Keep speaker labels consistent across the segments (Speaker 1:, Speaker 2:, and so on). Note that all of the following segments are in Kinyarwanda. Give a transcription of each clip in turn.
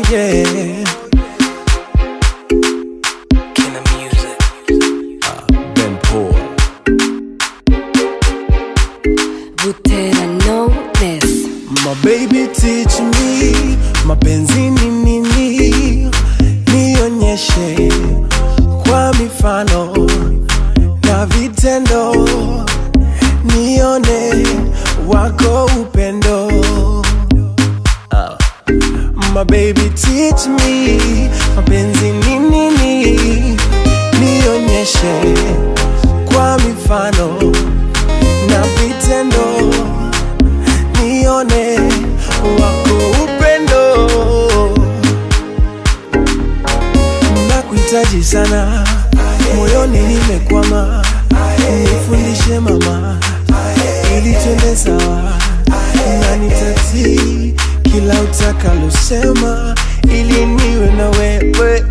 Speaker 1: yeah.
Speaker 2: Kina Music.
Speaker 1: Ben Paul.
Speaker 3: Butera know this.
Speaker 1: My baby teach me mapenzi ni nini, nionyeshe kwa mifano na vitendo, nione wako upendo. My baby teach me mapenzi ni nini, nionyeshe kwa mifano na vitendo, nione wako upendo. Nakuhitaji sana, moyoni nimekwama, nifundishe mama, ili twende sawa, na nitatii kila utakalosema, ili niwe na wewe.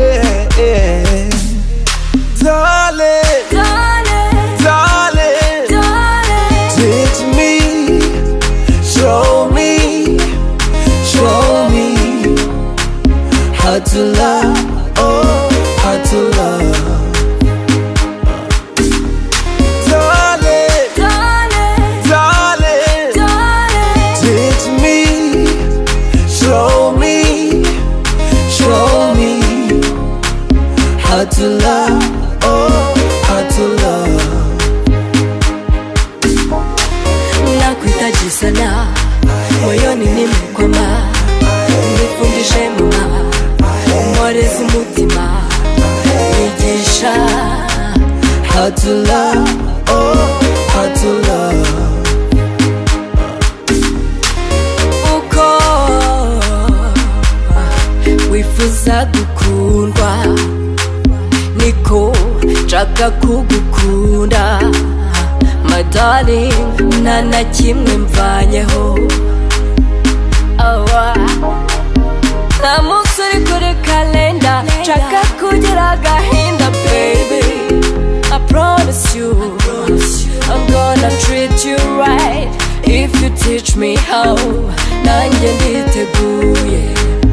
Speaker 1: Darling, darling, darling, darling, teach me, show me, show me how to love, oh, how to love. Darling, darling, darling, darling, teach me, show me, show me how to love, oh, how to love.
Speaker 3: Nakuhitaji sana, moyoni nimekwama, nifundishe mama, umoreze umutima, nigisha
Speaker 1: how to love, oh, how to love.
Speaker 3: Uko wifuza gukundwa, niko nshaka kugukunda. My darling, nta kimwe mvanyeho. Nta munsi uri kuri kalenda nshaka kugira agahinda, baby. I promise you, I'm gonna treat you right if you teach me how. Nanjye nditeguye,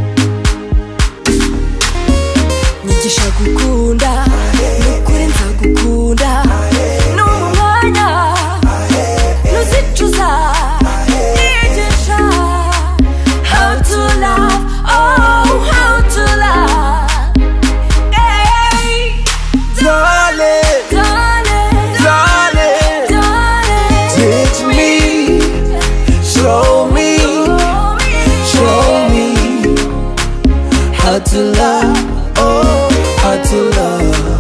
Speaker 3: nyigisha gukunda, nukuri nzagukunda, n'umwanya nuzicuza, nyigisha how to love, oh, how to love. Hey.
Speaker 1: Darling,
Speaker 3: Darling,
Speaker 1: darling,
Speaker 3: darling,
Speaker 1: teach me, show me, show me how to love, oh, how to love.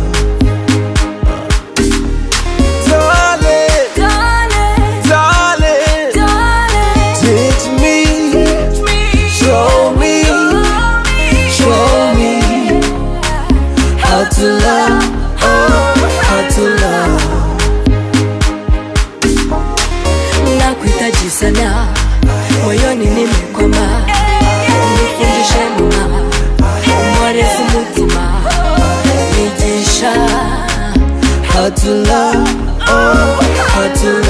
Speaker 1: Darling,
Speaker 3: darling,
Speaker 1: darling,
Speaker 3: darling,
Speaker 1: teach me, show me, show me how to love, oh, how to love.
Speaker 3: Nakuhitaji sana, moyoni nimekwama, nifundishe mama, umoreze umutima, nigisha
Speaker 1: how to love, oh, how to love.